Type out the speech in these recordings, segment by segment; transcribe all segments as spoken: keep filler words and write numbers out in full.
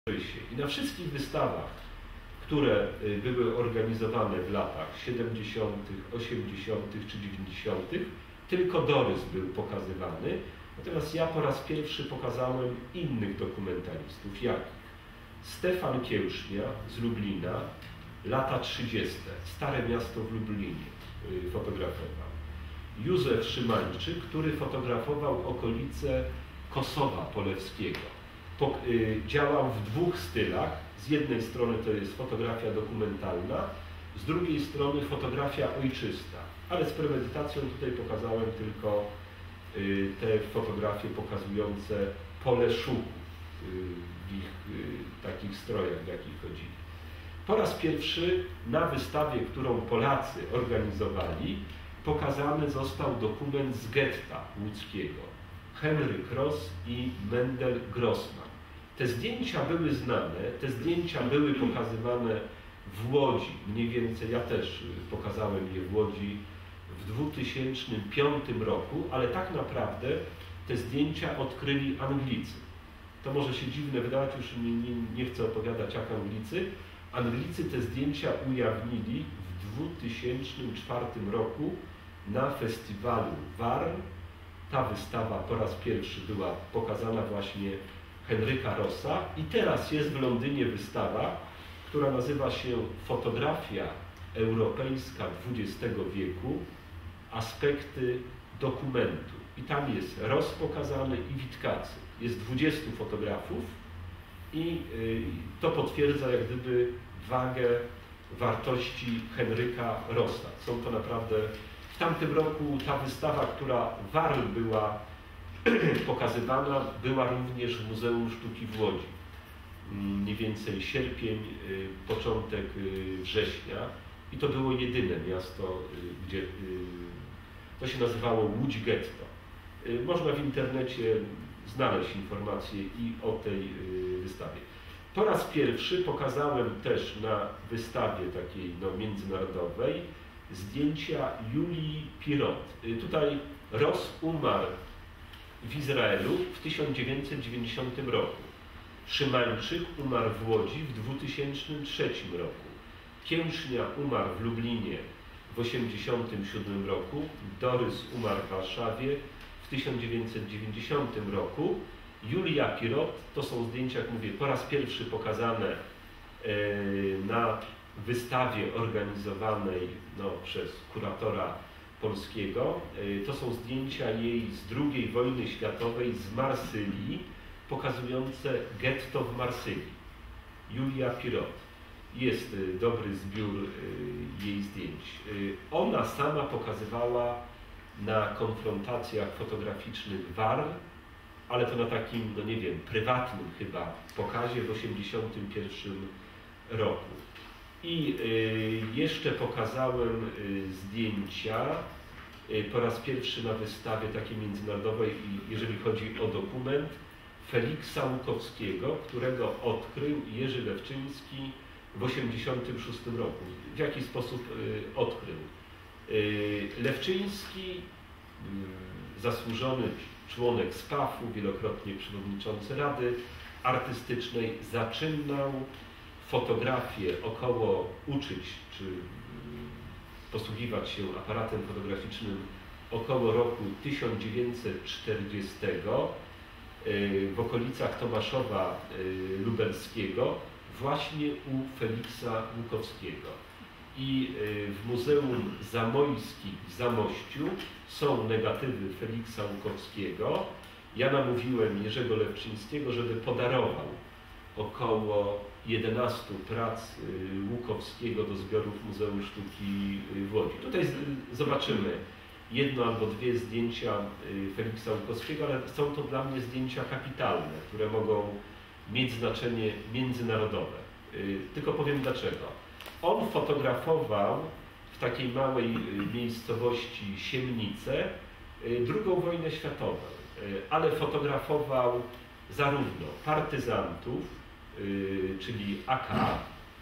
I na wszystkich wystawach, które były organizowane w latach siedemdziesiątych, osiemdziesiątych czy dziewięćdziesiątych, tylko dorys był pokazywany. Natomiast ja po raz pierwszy pokazałem innych dokumentalistów, jakich Stefan Kiełsznia z Lublina, lata trzydzieste, Stare Miasto w Lublinie fotografował. Józef Szymańczyk, który fotografował okolice Kosowa Polewskiego. Po, y, działał w dwóch stylach. Z jednej strony to jest fotografia dokumentalna, z drugiej strony fotografia ojczysta. Ale z premedytacją tutaj pokazałem tylko y, te fotografie pokazujące pole szuków y, w ich y, takich strojach, w jakich chodzili. Po raz pierwszy na wystawie, którą Polacy organizowali, pokazany został dokument z getta łódzkiego. Henryk Ross i Mendel Grossman. Te zdjęcia były znane, te zdjęcia były pokazywane w Łodzi, mniej więcej ja też pokazałem je w Łodzi w dwa tysiące piątym roku, ale tak naprawdę te zdjęcia odkryli Anglicy. To może się dziwne wydawać, już nie, nie, nie chcę opowiadać jak Anglicy. Anglicy te zdjęcia ujawnili w dwa tysiące czwartym roku na festiwalu Warn. Ta wystawa po raz pierwszy była pokazana właśnie Henryka Rossa i teraz jest w Londynie wystawa, która nazywa się Fotografia europejska dwudziestego wieku, aspekty dokumentu. I tam jest Ross pokazany i Witkacy. Jest dwudziestu fotografów i to potwierdza jak gdyby wagę wartości Henryka Rossa. Są to naprawdę... W tamtym roku ta wystawa, która w Warn była pokazywana, była również w Muzeum Sztuki w Łodzi. Mniej więcej sierpień, początek września. I to było jedyne miasto, gdzie to się nazywało Łódź Getto. Można w internecie znaleźć informacje i o tej wystawie. Po raz pierwszy pokazałem też na wystawie takiej no, międzynarodowej zdjęcia Julii Pirot. Tutaj Ross umarł w Izraelu w tysiąc dziewięćset dziewięćdziesiątym roku. Szymańczyk umarł w Łodzi w dwa tysiące trzecim roku. Kiełsznia umarł w Lublinie w tysiąc dziewięćset osiemdziesiątym siódmym roku. Dorys umarł w Warszawie w tysiąc dziewięćset dziewięćdziesiątym roku. Julia Pirot, to są zdjęcia, jak mówię, po raz pierwszy pokazane na wystawie organizowanej no, przez kuratora polskiego. To są zdjęcia jej z drugiej wojny światowej z Marsylii, pokazujące getto w Marsylii. Julia Pirot. Jest dobry zbiór jej zdjęć. Ona sama pokazywała na konfrontacjach fotograficznych Warn, ale to na takim, no nie wiem, prywatnym chyba pokazie w tysiąc dziewięćset osiemdziesiątym pierwszym roku. I jeszcze pokazałem zdjęcia po raz pierwszy na wystawie takiej międzynarodowej, jeżeli chodzi o dokument, Feliksa Łukowskiego, którego odkrył Jerzy Lewczyński w tysiąc dziewięćset osiemdziesiątym szóstym roku. W jaki sposób odkrył? Lewczyński, zasłużony członek spafu, wielokrotnie przewodniczący Rady Artystycznej, zaczynał fotografię około uczyć, czy posługiwać się aparatem fotograficznym około roku tysiąc dziewięćset czterdziestego w okolicach Tomaszowa Lubelskiego właśnie u Feliksa Łukowskiego. I w Muzeum Zamojskich w Zamościu są negatywy Feliksa Łukowskiego. Ja namówiłem Jerzego Lewczyńskiego, żeby podarował około jedenastu prac Łukowskiego do zbiorów Muzeum Sztuki w Łodzi. Tutaj zobaczymy jedno albo dwie zdjęcia Feliksa Łukowskiego, ale są to dla mnie zdjęcia kapitalne, które mogą mieć znaczenie międzynarodowe. Tylko powiem dlaczego. On fotografował w takiej małej miejscowości Siemnice drugą wojnę światową, ale fotografował zarówno partyzantów, czyli A K,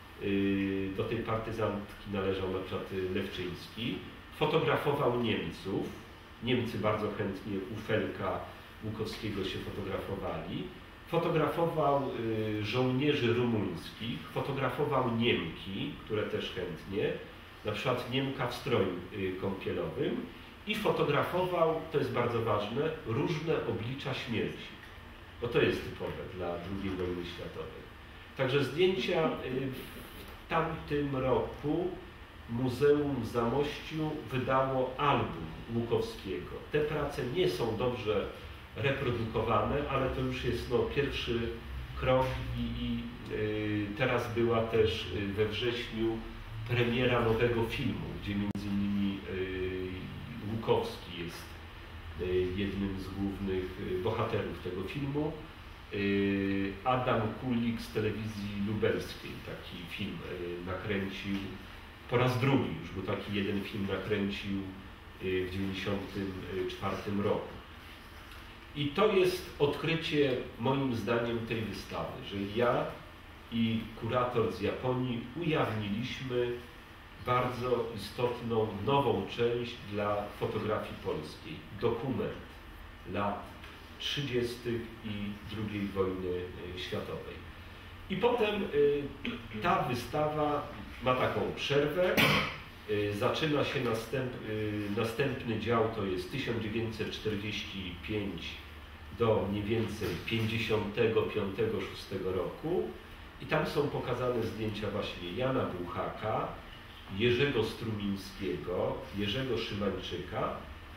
do tej partyzantki należał na przykład Lewczyński, fotografował Niemców, Niemcy bardzo chętnie u Felka Łukowskiego się fotografowali, Fotografował żołnierzy rumuńskich, fotografował Niemki, które też chętnie, na przykład Niemka w stroju kąpielowym, i fotografował, to jest bardzo ważne, różne oblicza śmierci, bo to jest typowe dla drugiej wojny światowej. Także zdjęcia w tamtym roku Muzeum w Zamościu wydało album Łukowskiego. Te prace nie są dobrze reprodukowane, ale to już jest no, pierwszy krok i, i y, teraz była też we wrześniu premiera nowego filmu, gdzie między innymi y, Łukowski jest y, jednym z głównych y, bohaterów tego filmu. Y, Adam Kulik z telewizji lubelskiej taki film y, nakręcił po raz drugi już, bo taki jeden film nakręcił y, w dziewięćdziesiątym czwartym roku. I to jest odkrycie moim zdaniem tej wystawy, że ja i kurator z Japonii ujawniliśmy bardzo istotną, nową część dla fotografii polskiej. Dokument lat trzydziestych i drugiej wojny światowej. I potem y, ta wystawa ma taką przerwę. Y, zaczyna się następ, y, następny dział, to jest tysiąc dziewięćset czterdziesty piąty do mniej więcej pięćdziesiątego piątego szóstego roku. I tam są pokazane zdjęcia właśnie Jana Buchaka, Jerzego Strumińskiego, Jerzego Szymańczyka,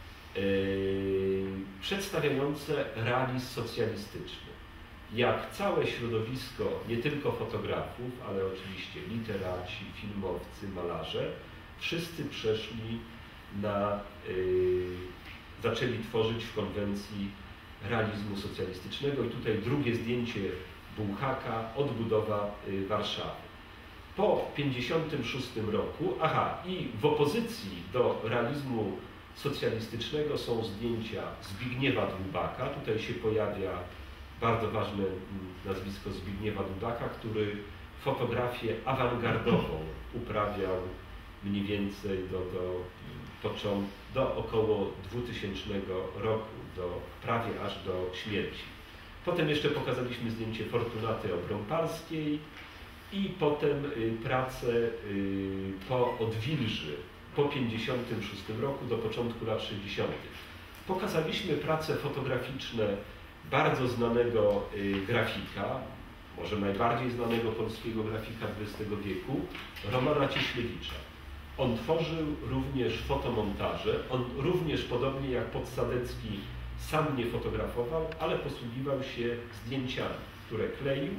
yy, przedstawiające realizm socjalistyczny. Jak całe środowisko, nie tylko fotografów, ale oczywiście literaci, filmowcy, malarze, wszyscy przeszli na, yy, zaczęli tworzyć w konwencji realizmu socjalistycznego. I tutaj drugie zdjęcie Buchaka, odbudowa yy, Warszawy. Po tysiąc dziewięćset pięćdziesiątym szóstym roku, aha, i w opozycji do realizmu socjalistycznego są zdjęcia Zbigniewa Dłubaka. Tutaj się pojawia bardzo ważne nazwisko Zbigniewa Dłubaka, który fotografię awangardową uprawiał mniej więcej do, do, począt, do około dwutysięcznego roku, do, prawie aż do śmierci. Potem jeszcze pokazaliśmy zdjęcie Fortunaty Obrąparskiej i potem y, pracę y, po Odwilży po tysiąc dziewięćset pięćdziesiątym szóstym roku do początku lat sześćdziesiątych. Pokazaliśmy prace fotograficzne bardzo znanego y, grafika, może najbardziej znanego polskiego grafika dwudziestego wieku, Romana Cieślewicza. On tworzył również fotomontaże, on również podobnie jak Podsadecki sam nie fotografował, ale posługiwał się zdjęciami, które kleił.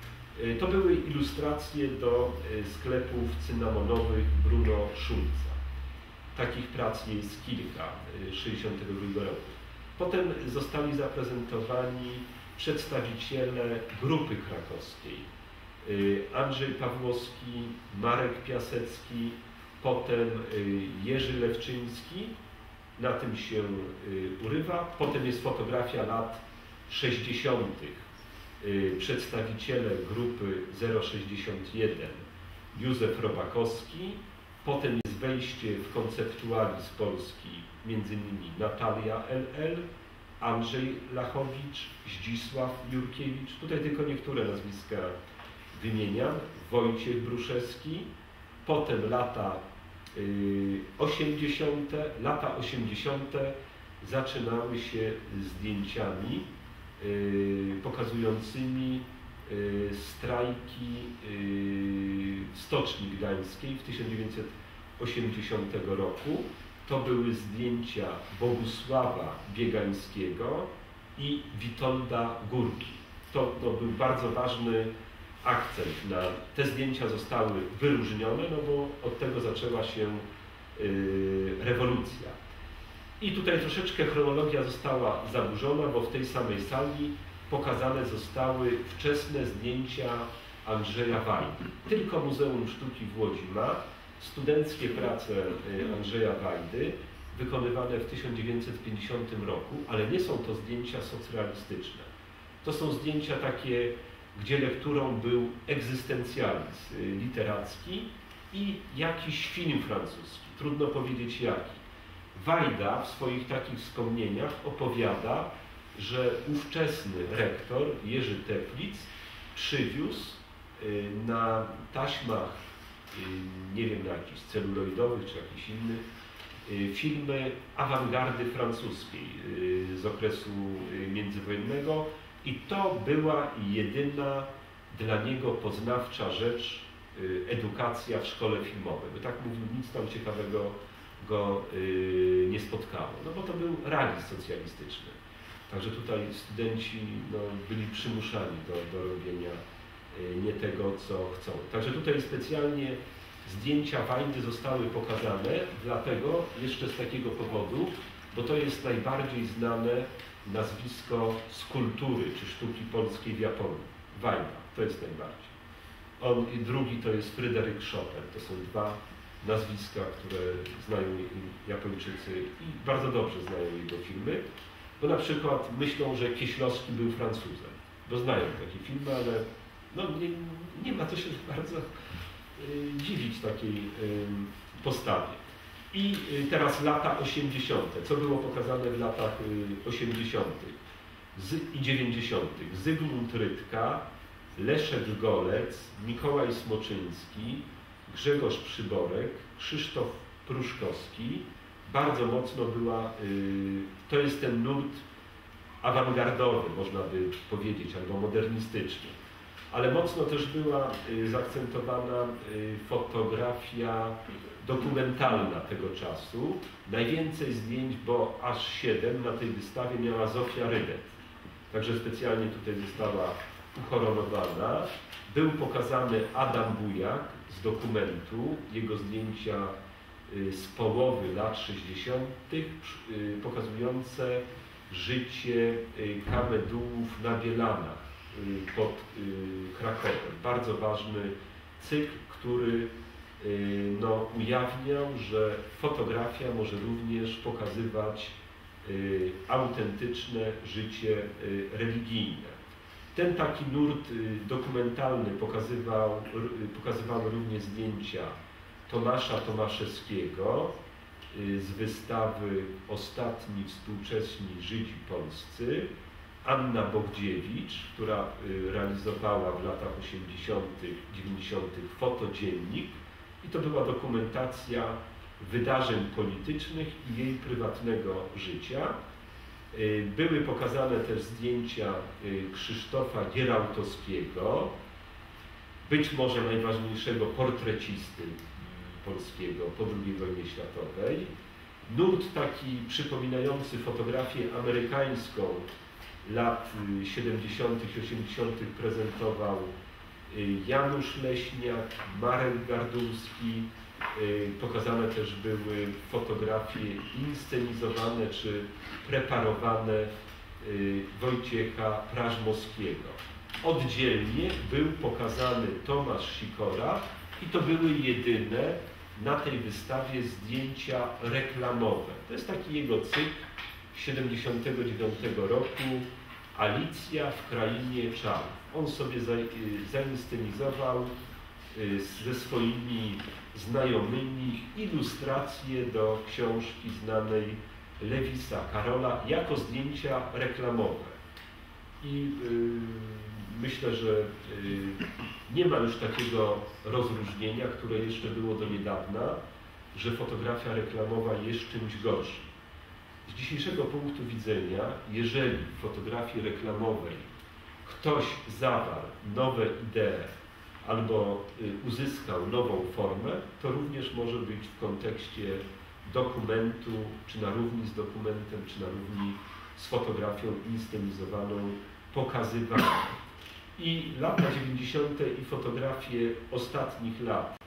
To były ilustracje do sklepów cynamonowych Bruno Schulza. Takich prac jest kilka, sześćdziesiątego drugiego roku. Potem zostali zaprezentowani przedstawiciele grupy krakowskiej. Andrzej Pawłowski, Marek Piasecki, potem Jerzy Lewczyński. Na tym się urywa. Potem jest fotografia lat sześćdziesiątych. Przedstawiciele grupy zero sześćdziesiąt jeden, Józef Robakowski. Potem jest wejście w konceptualizm Polski, między innymi Natalia L L, Andrzej Lachowicz, Zdzisław Jurkiewicz. Tutaj tylko niektóre nazwiska wymieniam. Wojciech Bruszewski. Potem lata osiemdziesiąte. Lata osiemdziesiąte zaczynały się zdjęciami pokazującymi strajki w Stoczni Gdańskiej w tysiąc dziewięćset osiemdziesiątym roku. To były zdjęcia Bogusława Biegańskiego i Witolda Górki. To, to był bardzo ważny akcent. Na te zdjęcia zostały wyróżnione, no bo od tego zaczęła się rewolucja. I tutaj troszeczkę chronologia została zaburzona, bo w tej samej sali pokazane zostały wczesne zdjęcia Andrzeja Wajdy. Tylko Muzeum Sztuki w Łodzi ma studenckie prace Andrzeja Wajdy wykonywane w tysiąc dziewięćset pięćdziesiątym roku, ale nie są to zdjęcia socrealistyczne. To są zdjęcia takie, gdzie lekturą był egzystencjalizm literacki i jakiś film francuski. Trudno powiedzieć jaki. Wajda w swoich takich wspomnieniach opowiada, że ówczesny rektor Jerzy Teplitz przywiózł na taśmach, nie wiem, na jakichś celuloidowych czy jakichś innych, filmy awangardy francuskiej z okresu międzywojennego i to była jedyna dla niego poznawcza rzecz, edukacja w szkole filmowej. Bo tak mówił, nic tam ciekawego go nie spotkało, no bo to był realizm socjalistyczny. Także tutaj studenci no, byli przymuszani do, do robienia nie tego, co chcą. Także tutaj specjalnie zdjęcia Wajdy zostały pokazane, dlatego jeszcze z takiego powodu, bo to jest najbardziej znane nazwisko z kultury czy sztuki polskiej w Japonii. Wajda, to jest najbardziej. On i drugi to jest Fryderyk Chopin. To są dwa nazwiska, które znają Japończycy i bardzo dobrze znają jego filmy, bo na przykład myślą, że Kieślowski był Francuzem, bo znają takie filmy, ale no nie, nie ma co się bardzo y, dziwić takiej y, postawie. I y, teraz lata osiemdziesiąte. Co było pokazane w latach y, osiemdziesiątych i dziewięćdziesiątych? Zygmunt Rydka, Leszek Golec, Mikołaj Smoczyński, Grzegorz Przyborek, Krzysztof Pruszkowski. Bardzo mocno była, y, to jest ten nurt awangardowy, można by powiedzieć, albo modernistyczny. Ale mocno też była y, zaakcentowana y, fotografia dokumentalna tego czasu. Najwięcej zdjęć, bo aż siedem na tej wystawie miała Zofia Rydet. Także specjalnie tutaj została uhonorowana. Był pokazany Adam Bujak z dokumentu, jego zdjęcia y, z połowy lat sześćdziesiątych, y, pokazujące życie y, Kamedułów na Bielanach pod Krakowem. Bardzo ważny cykl, który no, ujawniał, że fotografia może również pokazywać autentyczne życie religijne. Ten taki nurt dokumentalny pokazywał, pokazywały również zdjęcia Tomasza Tomaszewskiego z wystawy Ostatni współcześni Żydzi polscy, Anna Bogdziewicz, która realizowała w latach osiemdziesiątych, dziewięćdziesiątych fotodziennik i to była dokumentacja wydarzeń politycznych i jej prywatnego życia. Były pokazane też zdjęcia Krzysztofa Gierałtowskiego, być może najważniejszego portrecisty polskiego po drugiej wojnie światowej. Nurt taki przypominający fotografię amerykańską lat siedemdziesiątych i osiemdziesiątych prezentował Janusz Leśniak, Marek Gardulski. Pokazane też były fotografie inscenizowane czy preparowane Wojciecha Prażmowskiego. Oddzielnie był pokazany Tomasz Sikora i to były jedyne na tej wystawie zdjęcia reklamowe. To jest taki jego cykl siedemdziesiątego dziewiątego roku, Alicja w krainie czarów. On sobie zainscenizował ze swoimi znajomymi ilustracje do książki znanej Lewisa Karola jako zdjęcia reklamowe. I yy, myślę, że yy, nie ma już takiego rozróżnienia, które jeszcze było do niedawna, że fotografia reklamowa jest czymś gorszym. Z dzisiejszego punktu widzenia, jeżeli w fotografii reklamowej ktoś zawarł nowe idee albo uzyskał nową formę, to również może być w kontekście dokumentu, czy na równi z dokumentem, czy na równi z fotografią inscenizowaną pokazywany. I lata dziewięćdziesiąte i fotografie ostatnich lat.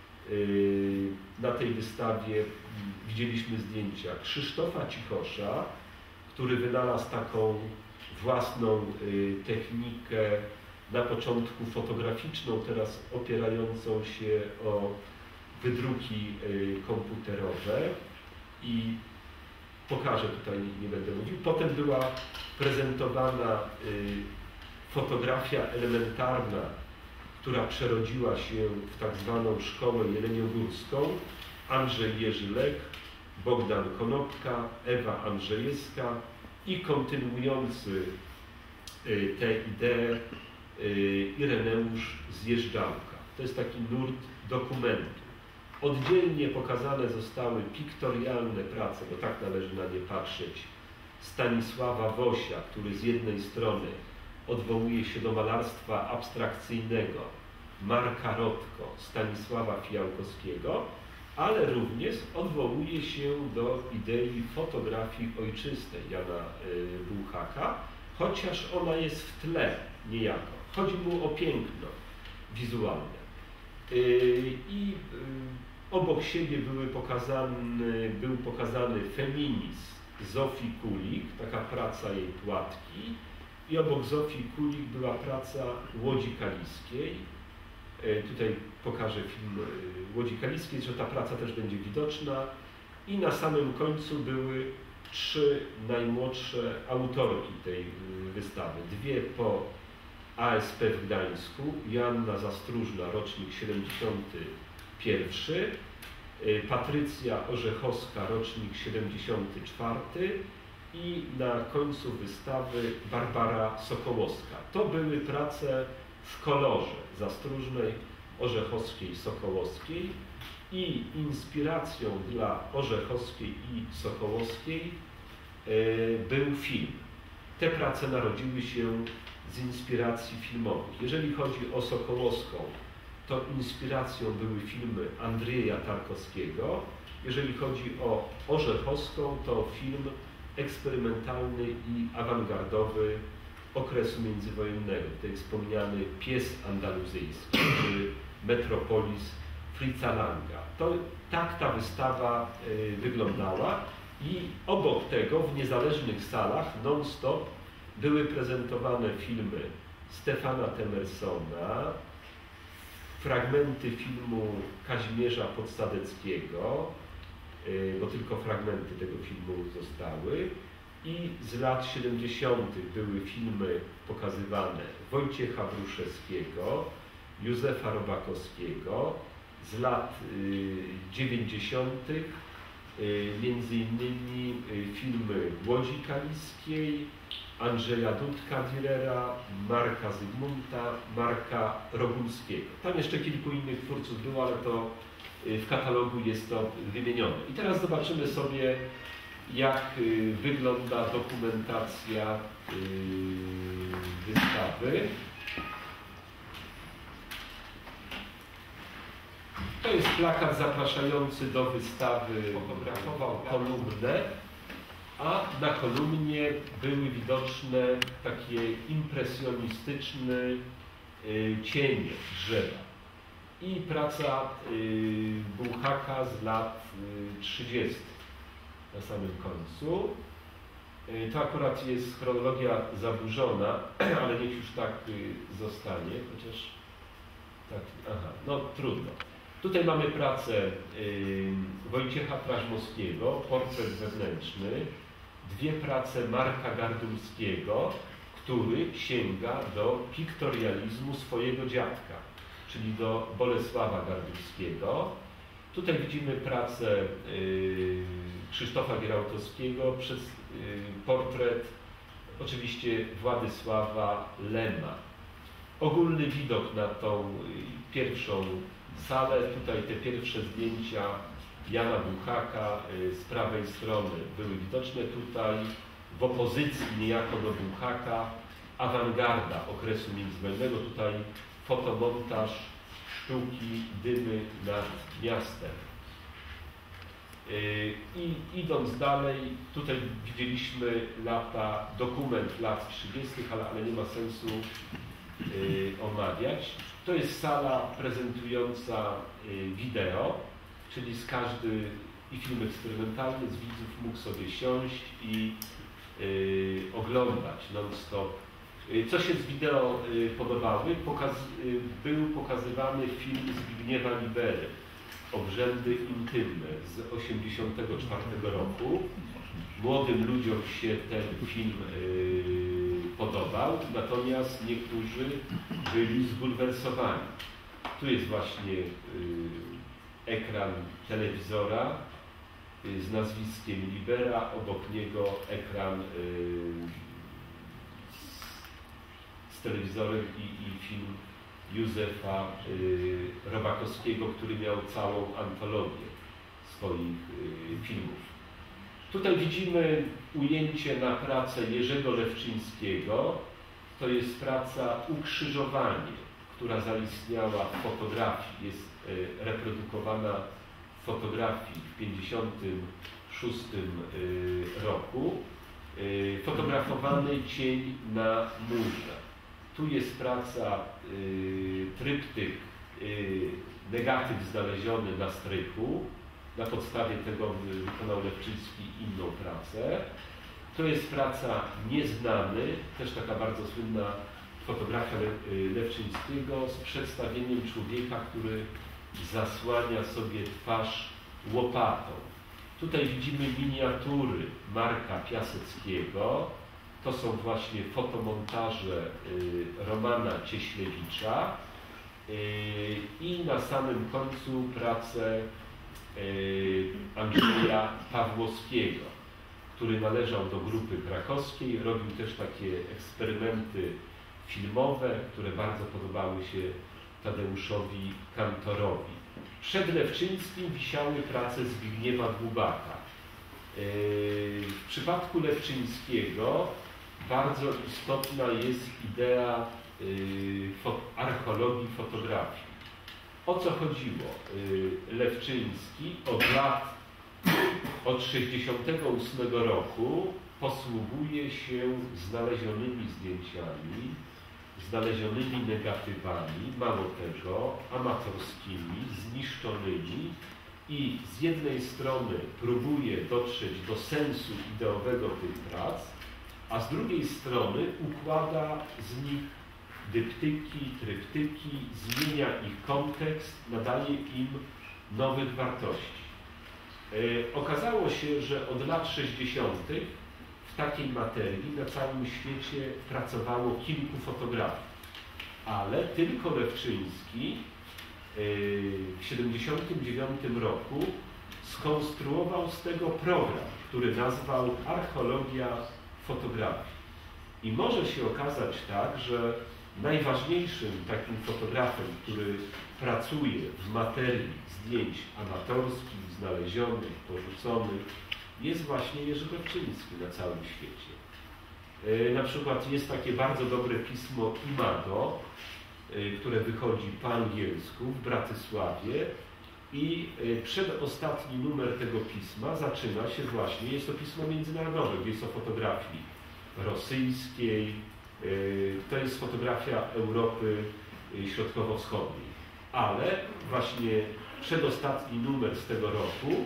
Na tej wystawie widzieliśmy zdjęcia Krzysztofa Cichosza, który wynalazł taką własną technikę, na początku fotograficzną, teraz opierającą się o wydruki komputerowe i pokażę tutaj, nie będę mówił. Potem była prezentowana fotografia elementarna, która przerodziła się w tak zwaną szkołę jeleniogórską. Andrzej Jerzy Lech, Bogdan Konopka, Ewa Andrzejewska, i kontynuujący tę ideę Ireneusz Zjeżdżałka. To jest taki nurt dokumentu. Oddzielnie pokazane zostały piktorialne prace, bo tak należy na nie patrzeć, Stanisława Wosia, który z jednej strony odwołuje się do malarstwa abstrakcyjnego Marka Rotko, Stanisława Fijałkowskiego, ale również odwołuje się do idei fotografii ojczystej Jana Bułhaka, chociaż ona jest w tle niejako. Chodzi mu o piękno wizualne. I obok siebie były pokazany, był pokazany feminizm Zofii Kulik, taka praca jej Płatki, i obok Zofii Kulik była praca Łodzi Kaliskiej. Tutaj pokażę film Łodzi Kaliskiej, że ta praca też będzie widoczna. I na samym końcu były trzy najmłodsze autorki tej wystawy. Dwie po A S P w Gdańsku, Joanna Zastróżna, rocznik siedemdziesiąty pierwszy, Patrycja Orzechowska, rocznik siedemdziesiąty czwarty i na końcu wystawy Barbara Sokołowska. To były prace w kolorze Zastróżnej, Orzechowskiej, Sokołowskiej i inspiracją dla Orzechowskiej i Sokołowskiej był film. Te prace narodziły się z inspiracji filmowych. Jeżeli chodzi o Sokołowską, to inspiracją były filmy Andrzeja Tarkowskiego. Jeżeli chodzi o Orzechowską, to film eksperymentalny i awangardowy okresu międzywojennego. Tutaj wspomniany Pies Andaluzyjski, czy Metropolis Fritza Langa. To tak ta wystawa y, wyglądała i obok tego w niezależnych salach non-stop były prezentowane filmy Stefana Temersona, fragmenty filmu Kazimierza Podsadeckiego, y, bo tylko fragmenty tego filmu zostały. I z lat siedemdziesiątych były filmy pokazywane Wojciecha Bruszewskiego, Józefa Robakowskiego, z lat dziewięćdziesiątych między innymi filmy Łodzi Kaliskiej, Andrzeja Dudka-Dürera, Marka Zygmunta, Marka Rogulskiego. Tam jeszcze kilku innych twórców było, ale to w katalogu jest to wymienione. I teraz zobaczymy sobie, jak wygląda dokumentacja wystawy. To jest plakat zapraszający do wystawy, fotografował kolumnę, a na kolumnie były widoczne takie impresjonistyczne cienie drzewa. I praca Bułhaka z lat trzydziestych. Na samym końcu. To akurat jest chronologia zaburzona, ale niech już tak zostanie, chociaż tak, aha, no trudno. Tutaj mamy pracę Wojciecha Prażmowskiego, portret wewnętrzny, dwie prace Marka Gardulskiego, który sięga do piktorializmu swojego dziadka, czyli do Bolesława Gardulskiego. Tutaj widzimy pracę y, Krzysztofa Gierałtowskiego przez y, portret oczywiście Władysława Lema. Ogólny widok na tą y, pierwszą salę. Tutaj te pierwsze zdjęcia Jana Bułhaka y, z prawej strony były widoczne. Tutaj w opozycji niejako do Bułhaka awangarda okresu międzywojennego. Tutaj fotomontaż sztuki Dymy nad miastem. I idąc dalej, tutaj widzieliśmy lata, dokument lat trzydziestych, ale, ale nie ma sensu y, omawiać. To jest sala prezentująca y, wideo, czyli z każdy i film eksperymentalny z widzów mógł sobie siąść i y, oglądać non-stop. Co się z wideo podobały? Pokaz, był pokazywany film Zbigniewa Libery, Obrzędy intymne z osiemdziesiątego czwartego roku. Młodym ludziom się ten film podobał, natomiast niektórzy byli zbulwersowani. Tu jest właśnie ekran telewizora z nazwiskiem Libera, obok niego ekran z telewizorem i, i film Józefa Robakowskiego, który miał całą antologię swoich filmów. Tutaj widzimy ujęcie na pracę Jerzego Lewczyńskiego. To jest praca Ukrzyżowanie, która zaistniała w fotografii. Jest reprodukowana w fotografii w pięćdziesiątym szóstym roku. Fotografowany cień na murze. Tu jest praca tryptyk, negatyw znaleziony na strychu. Na podstawie tego wykonał Lewczyński inną pracę. To jest praca Nieznany, też taka bardzo słynna fotografia Lewczyńskiego z przedstawieniem człowieka, który zasłania sobie twarz łopatą. Tutaj widzimy miniatury Marka Piaseckiego. To są właśnie fotomontaże Romana Cieślewicza i na samym końcu pracę Andrzeja Pawłowskiego, który należał do grupy krakowskiej, robił też takie eksperymenty filmowe, które bardzo podobały się Tadeuszowi Kantorowi. Przed Lewczyńskim wisiały prace Zbigniewa Dłubaka. W przypadku Lewczyńskiego bardzo istotna jest idea archeologii fotografii. O co chodziło? Lewczyński od lat, od sześćdziesiątego ósmego roku posługuje się znalezionymi zdjęciami, znalezionymi negatywami, mało tego, amatorskimi, zniszczonymi i z jednej strony próbuje dotrzeć do sensu ideowego tych prac, a z drugiej strony układa z nich dyptyki, tryptyki, zmienia ich kontekst, nadaje im nowych wartości. Yy, okazało się, że od lat sześćdziesiątych w takiej materii na całym świecie pracowało kilku fotografów, ale tylko Lewczyński yy, w siedemdziesiątym dziewiątym roku skonstruował z tego program, który nazwał Archeologia fotografii. I może się okazać tak, że najważniejszym takim fotografem, który pracuje w materii zdjęć amatorskich, znalezionych, porzuconych, jest właśnie Jerzy Lewczyński na całym świecie. Na przykład jest takie bardzo dobre pismo Imago, które wychodzi po angielsku w Bratysławie i przedostatni numer tego pisma zaczyna się właśnie, jest to pismo międzynarodowe, jest o fotografii rosyjskiej, to jest fotografia Europy Środkowo-Wschodniej. Ale właśnie przedostatni numer z tego roku,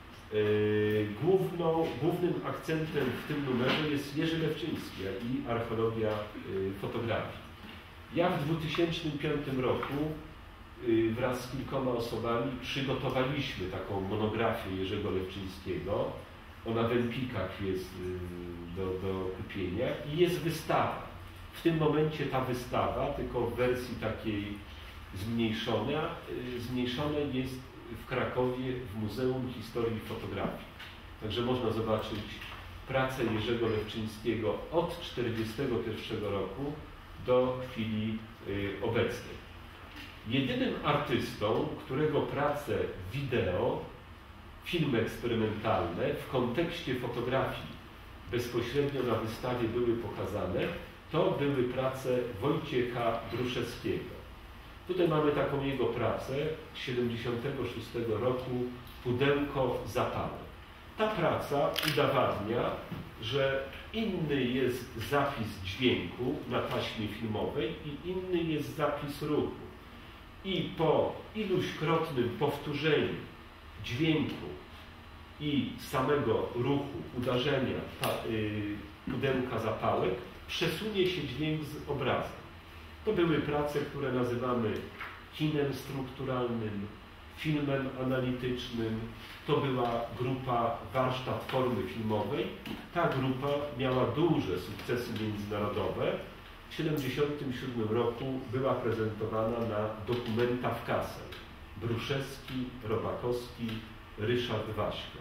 główną, głównym akcentem w tym numerze jest Jerzy Lewczyński i archeologia fotografii. Ja w dwa tysiące piątym roku wraz z kilkoma osobami przygotowaliśmy taką monografię Jerzego Lewczyńskiego. Ona w Empikach jest do, do kupienia i jest wystawa. W tym momencie ta wystawa, tylko w wersji takiej zmniejszona, zmniejszona jest w Krakowie w Muzeum Historii i Fotografii. Także można zobaczyć pracę Jerzego Lewczyńskiego od tysiąc dziewięćset czterdziestego pierwszego roku do chwili obecnej. Jedynym artystą, którego prace wideo, filmy eksperymentalne w kontekście fotografii bezpośrednio na wystawie były pokazane, to były prace Wojciecha Druszewskiego. Tutaj mamy taką jego pracę z tysiąc dziewięćset siedemdziesiątego szóstego roku, Pudełko zapałek. Ta praca udowadnia, że inny jest zapis dźwięku na taśmie filmowej i inny jest zapis ruchu. I po iluśkrotnym powtórzeniu dźwięku i samego ruchu, uderzenia pudełka zapałek, przesunie się dźwięk z obrazem. To były prace, które nazywamy kinem strukturalnym, filmem analitycznym. To była grupa Warsztat Formy Filmowej. Ta grupa miała duże sukcesy międzynarodowe. W tysiąc dziewięćset siedemdziesiątym siódmym roku była prezentowana na Dokumenta w Kassel. Bruszewski, Robakowski, Ryszard Waśko.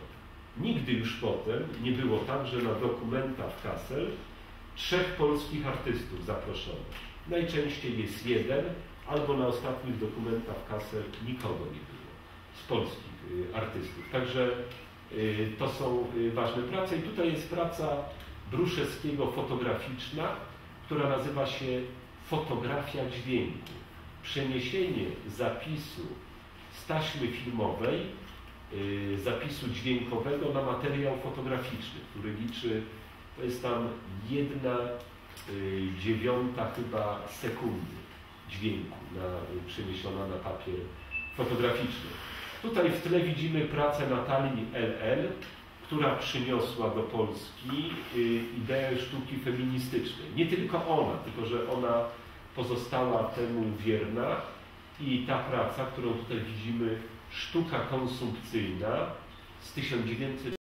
Nigdy już potem nie było tak, że na dokumentach Kassel trzech polskich artystów zaproszono. Najczęściej jest jeden, albo na ostatnich dokumentach Kassel nikogo nie było z polskich artystów. Także to są ważne prace. I tutaj jest praca Bruszewskiego fotograficzna, która nazywa się Fotografia dźwięku. Przeniesienie zapisu z taśmy filmowej, zapisu dźwiękowego na materiał fotograficzny, który liczy, to jest tam jedna dziewiąta chyba sekundy dźwięku na, przeniesiona na papier fotograficzny. Tutaj w tle widzimy pracę Natalii L L, która przyniosła do Polski ideę sztuki feministycznej. Nie tylko ona, tylko że ona pozostała temu wierna i ta praca, którą tutaj widzimy, Sztuka konsumpcyjna z tysiąc dziewięćset